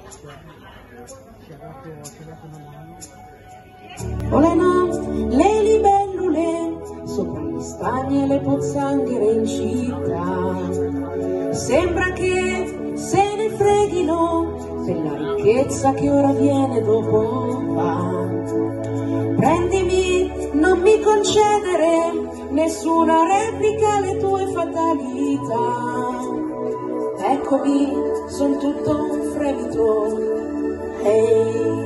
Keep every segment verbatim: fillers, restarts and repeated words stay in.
Volano le libellule sopra gli stagni e le pozzanghere in città. Sembra che se ne freghino della ricchezza che ora viene dopo va. Prendimi, non mi concedere nessuna replica alle tue fatalità. Eccomi, son tutto un fremito. Hey.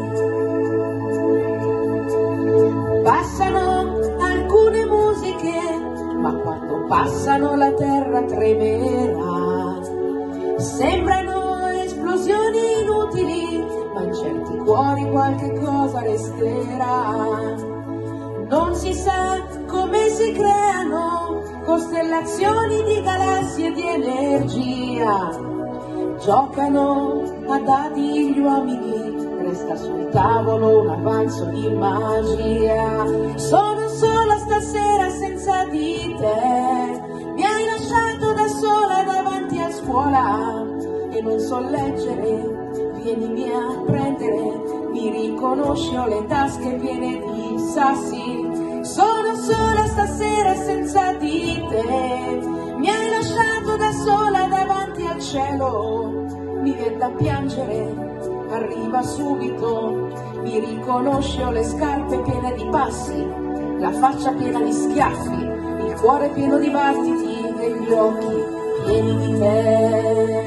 Passano alcune musiche, ma quando passano la terra tremerà. Sembrano esplosioni inutili, ma in certi cuori qualche cosa resterà. Non si sa come si creano costellazioni di galassie di energia. Giocano a dadi gli uomini, resta sul tavolo un avanzo di magia. Sono sola stasera senza di te, mi hai lasciato da sola davanti a scuola e non so leggere, vienimi a prendere, mi riconosci, ho le tasche piene di sassi. Sono sola stasera senza di te, mi hai lasciato da sola davanti al cielo, mi viene da piangere, arriva subito, mi riconosci, ho le scarpe piene di passi, la faccia piena di schiaffi, il cuore pieno di battiti e gli occhi pieni di te.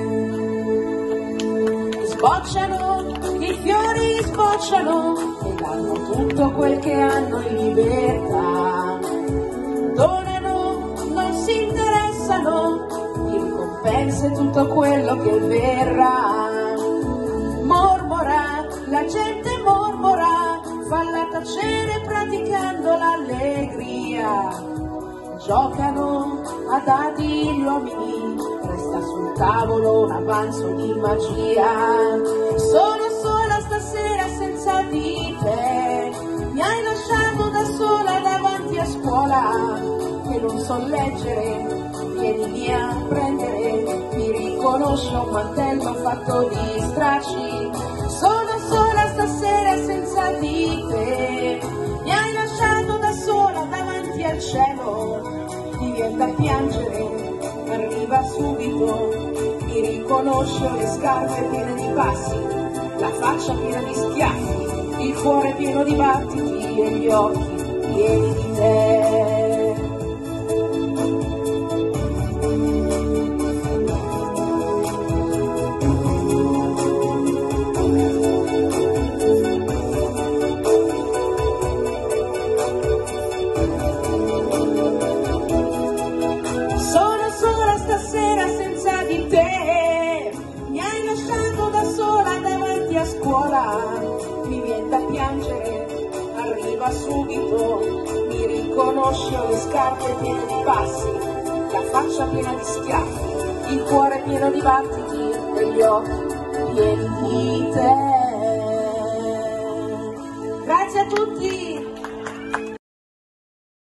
Sbocciano, i fiori sbocciano e danno tutto quel che hanno in libertà. Donano, non si interessano, di ricompense tutto quello che verrà. Mormora, la gente mormora, falla tacere praticando l'allegria. Giocano a dadi gli uomini, resta sul tavolo un avanzo di magia. Sono sola stasera senza di te, mi hai lasciato da sola davanti a scuola e non so leggere, vienimi a prendere, mi riconosci, un mantello fatto di stracci. Sono sola stasera senza di te, mi hai lasciato da sola davanti al cielo, mi viene da piangere, arriva subito, mi riconosce, le scarpe piene di passi, la faccia piena di schiaffi, il cuore pieno di battiti e gli occhi pieni di te. Mi viene da piangere, arriva subito, mi riconosce, le scarpe piene di passi, la faccia piena di schiaffi, il cuore pieno di battiti e gli occhi pieni di te. Grazie a tutti!